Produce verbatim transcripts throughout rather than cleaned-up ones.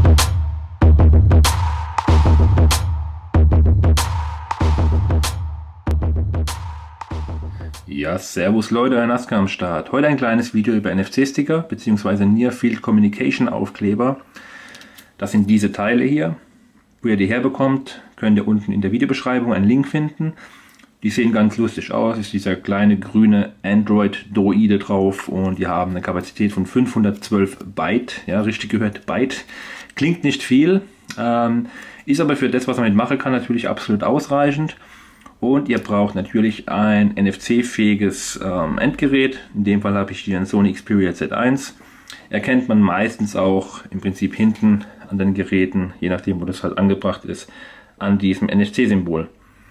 Ja, servus Leute, Herr Naska am Start. Heute ein kleines Video über N F C-Sticker bzw. Near Field Communication Aufkleber. Das sind diese Teile hier. Wo ihr die herbekommt, könnt ihr unten in der Videobeschreibung einen Link finden. Die sehen ganz lustig aus. Ist dieser kleine grüne Android-Droide drauf und die haben eine Kapazität von fünfhundertzwölf Byte. Ja, richtig gehört, Byte. Klingt nicht viel, ähm, ist aber für das, was man damit machen kann, natürlich absolut ausreichend. Und ihr braucht natürlich ein N F C-fähiges ähm, Endgerät. In dem Fall habe ich hier einen Sony Xperia Z eins. Erkennt man meistens auch im Prinzip hinten an den Geräten, je nachdem wo das halt angebracht ist, an diesem N F C-Symbol.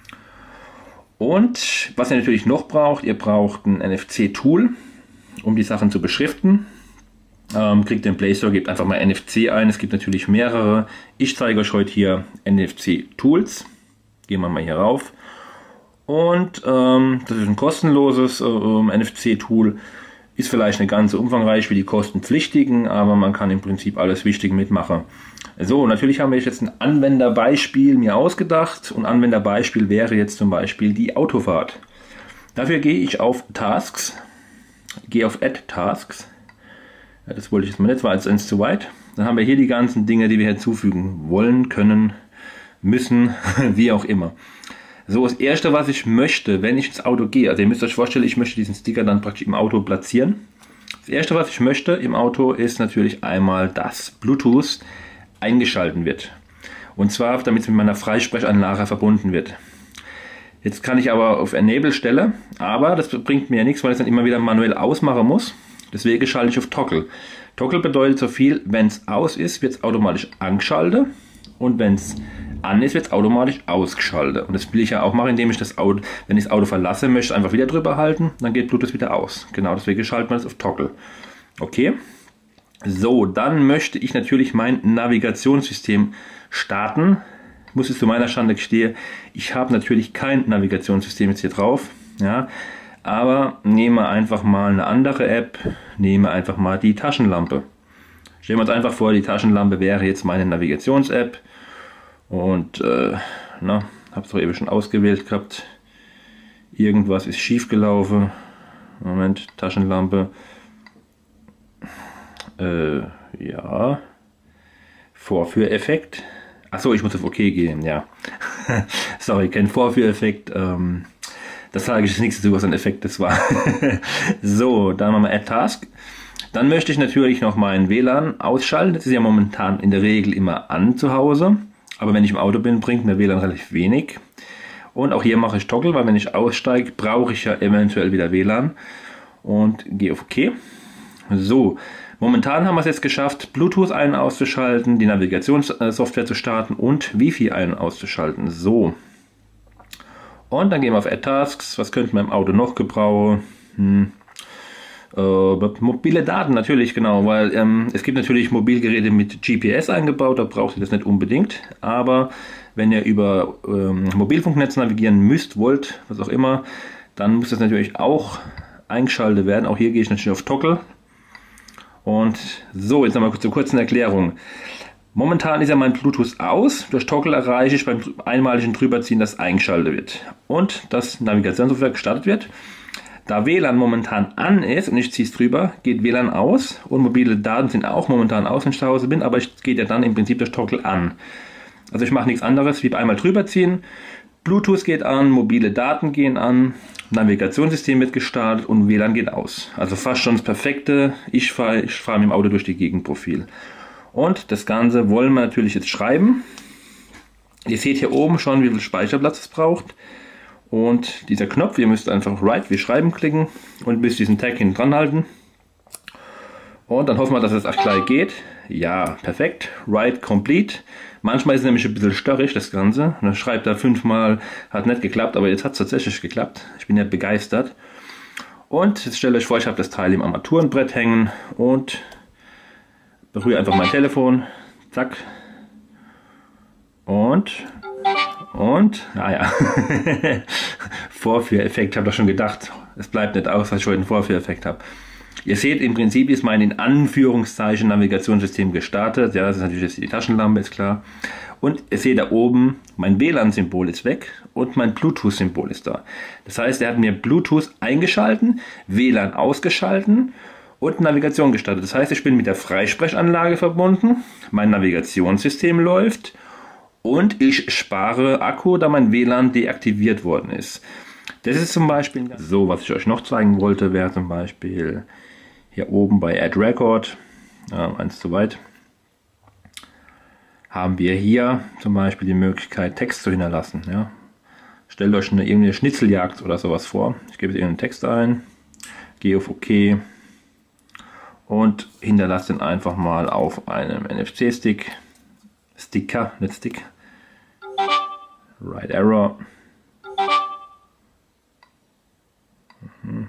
Und was ihr natürlich noch braucht, ihr braucht ein N F C-Tool, um die Sachen zu beschriften. Ähm, kriegt den Play Store, gebt einfach mal N F C ein. Es gibt natürlich mehrere. Ich zeige euch heute hier N F C-Tools. Gehen wir mal hier rauf. Und ähm, das ist ein kostenloses äh, N F C-Tool. Ist vielleicht nicht ganz so umfangreich wie die kostenpflichtigen, aber man kann im Prinzip alles Wichtige mitmachen. So, natürlich haben wir jetzt ein Anwenderbeispiel mir ausgedacht. Und Anwenderbeispiel wäre jetzt zum Beispiel die Autofahrt. Dafür gehe ich auf Tasks, gehe auf Add Tasks. Ja, das wollte ich jetzt mal nicht, war jetzt eins zu weit. Dann haben wir hier die ganzen Dinge, die wir hinzufügen wollen, können, müssen, wie auch immer. So, das erste, was ich möchte, wenn ich ins Auto gehe, also ihr müsst euch vorstellen, ich möchte diesen Sticker dann praktisch im Auto platzieren. Das erste, was ich möchte im Auto, ist natürlich einmal, dass Bluetooth eingeschalten wird. Und zwar, damit es mit meiner Freisprechanlage verbunden wird. Jetzt kann ich aber auf Enable stellen, aber das bringt mir ja nichts, weil ich es dann immer wieder manuell ausmachen muss. Deswegen schalte ich auf Toggle. Toggle bedeutet so viel, wenn es aus ist, wird es automatisch angeschaltet und wenn es an ist, wird es automatisch ausgeschaltet. Und das will ich ja auch machen, indem ich das Auto, wenn ich das Auto verlasse, möchte einfach wieder drüber halten, dann geht Bluetooth wieder aus. Genau, deswegen schaltet man das auf Toggle. Okay. So, dann möchte ich natürlich mein Navigationssystem starten. Ich muss jetzt zu meiner Schande gestehen, ich habe natürlich kein Navigationssystem jetzt hier drauf. Ja, aber nehme einfach mal eine andere App, nehme einfach mal die Taschenlampe. Stellen wir uns einfach vor, die Taschenlampe wäre jetzt meine Navigations-App. Und äh, na, habe es doch eben schon ausgewählt gehabt. Irgendwas ist schief gelaufen. Moment, Taschenlampe. Äh, ja. Vorführeffekt. Achso, ich muss auf OK gehen, ja. Sorry, kein Vorführeffekt. Ähm, das sage ich das nächste zu, was ein Effekt das war. So, dann machen wir Add Task. Dann möchte ich natürlich noch meinen W L A N ausschalten. Das ist ja momentan in der Regel immer an zu Hause. Aber wenn ich im Auto bin, bringt mir W L A N relativ wenig. Und auch hier mache ich Toggle, weil wenn ich aussteige, brauche ich ja eventuell wieder W L A N. Und gehe auf OK. So, momentan haben wir es jetzt geschafft, Bluetooth ein- und auszuschalten, die Navigationssoftware zu starten und Wi-Fi ein- und auszuschalten. So. Und dann gehen wir auf Add Tasks. Was könnte man im Auto noch gebrauchen? Hm. Uh, mobile Daten natürlich, genau, weil ähm, es gibt natürlich Mobilgeräte mit G P S eingebaut, da braucht ihr das nicht unbedingt, aber wenn ihr über ähm, Mobilfunknetz navigieren müsst, wollt, was auch immer, dann muss das natürlich auch eingeschaltet werden. Auch hier gehe ich natürlich auf Toggle. Und so, jetzt nochmal zur kurzen Erklärung. Momentan ist ja mein Bluetooth aus, durch Toggle erreiche ich beim einmaligen Drüberziehen, dass eingeschaltet wird und das Navigationssoftware gestartet wird. Da W L A N momentan an ist und ich ziehe es drüber, geht W L A N aus und mobile Daten sind auch momentan aus, wenn ich zu Hause bin, aber es geht ja dann im Prinzip durch Toggle an. Also ich mache nichts anderes wie einmal drüber ziehen, Bluetooth geht an, mobile Daten gehen an, Navigationssystem wird gestartet und W L A N geht aus. Also fast schon das Perfekte, ich fahre ich fahr mit dem Auto durch die Gegend Profil. Und das Ganze wollen wir natürlich jetzt schreiben. Ihr seht hier oben schon, wie viel Speicherplatz es braucht. Und dieser Knopf, ihr müsst einfach Write wie Schreiben klicken und müsst diesen Tag hinten dran halten. Und dann hoffen wir, dass es auch gleich geht. Ja, perfekt. Write complete. Manchmal ist es nämlich ein bisschen störrig, das Ganze. Und dann schreibt er fünfmal, hat nicht geklappt, aber jetzt hat es tatsächlich geklappt. Ich bin ja begeistert. Und jetzt stellt euch vor, ich habe das Teil im Armaturenbrett hängen und berühre einfach mein Telefon. Zack. Und... Und, naja, Vorführeffekt, ich habe doch schon gedacht, es bleibt nicht aus, dass ich heute einen Vorführeffekt habe. Ihr seht, im Prinzip ist mein in Anführungszeichen Navigationssystem gestartet. Ja, das ist natürlich jetzt die Taschenlampe, ist klar. Und ihr seht da oben, mein W L A N-Symbol ist weg und mein Bluetooth-Symbol ist da. Das heißt, er hat mir Bluetooth eingeschalten, W L A N ausgeschalten und Navigation gestartet. Das heißt, ich bin mit der Freisprechanlage verbunden, mein Navigationssystem läuft und ich spare Akku, da mein W L A N deaktiviert worden ist. Das ist zum Beispiel so, was ich euch noch zeigen wollte, wäre zum Beispiel hier oben bei Add Record, äh, eins zu weit, haben wir hier zum Beispiel die Möglichkeit, Text zu hinterlassen. Ja. Stellt euch eine irgendeine Schnitzeljagd oder sowas vor. Ich gebe jetzt irgendeinen Text ein, gehe auf OK und hinterlasse den einfach mal auf einem N F C-Stick, Sticker, nicht Stick, Right Arrow. Mhm.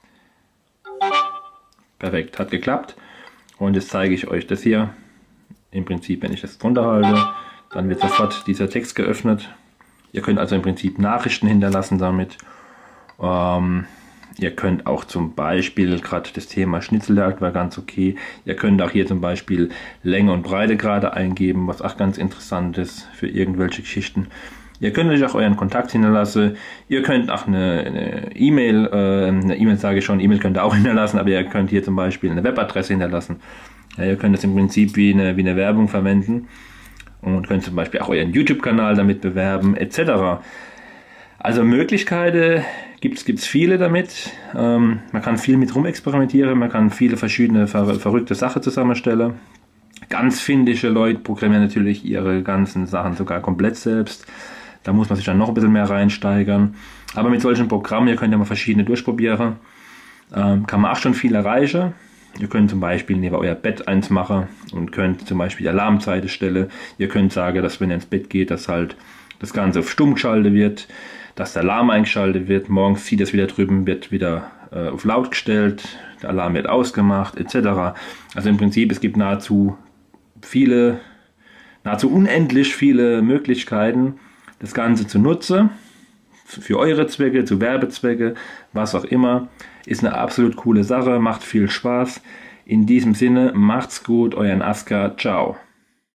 Perfekt, hat geklappt. Und jetzt zeige ich euch das hier. Im Prinzip, wenn ich das drunter halte, dann wird sofort dieser Text geöffnet. Ihr könnt also im Prinzip Nachrichten hinterlassen damit. Ähm, ihr könnt auch zum Beispiel, gerade das Thema Schnitzeljagd war ganz okay. Ihr könnt auch hier zum Beispiel Länge und Breite gerade eingeben, was auch ganz interessant ist für irgendwelche Geschichten. Ihr könnt euch auch euren Kontakt hinterlassen. Ihr könnt auch eine E-Mail, äh, eine E-Mail sage ich schon, E-Mail könnt ihr auch hinterlassen, aber ihr könnt hier zum Beispiel eine Webadresse hinterlassen. Ja, ihr könnt das im Prinzip wie eine, wie eine Werbung verwenden und könnt zum Beispiel auch euren YouTube-Kanal damit bewerben, et cetera. Also Möglichkeiten gibt es viele damit. Ähm, man kann viel mit rumexperimentieren, man kann viele verschiedene ver verrückte Sachen zusammenstellen. Ganz findige Leute programmieren natürlich ihre ganzen Sachen sogar komplett selbst. Da muss man sich dann noch ein bisschen mehr reinsteigern. Aber mit solchen Programmen, ihr könnt ja mal verschiedene durchprobieren, ähm, kann man auch schon viel erreichen. Ihr könnt zum Beispiel neben euer Bett eins machen und könnt zum Beispiel Alarmzeiten stellen. Ihr könnt sagen, dass wenn ihr ins Bett geht, dass halt das Ganze auf stumm geschaltet wird, dass der Alarm eingeschaltet wird. Morgens zieht es wieder drüben, wird wieder äh, auf laut gestellt, der Alarm wird ausgemacht, et cetera. Also im Prinzip, es gibt nahezu viele, nahezu unendlich viele Möglichkeiten, das Ganze zu nutzen, für eure Zwecke, zu Werbezwecke, was auch immer. Ist eine absolut coole Sache, macht viel Spaß. In diesem Sinne, macht's gut, euer Asker, ciao.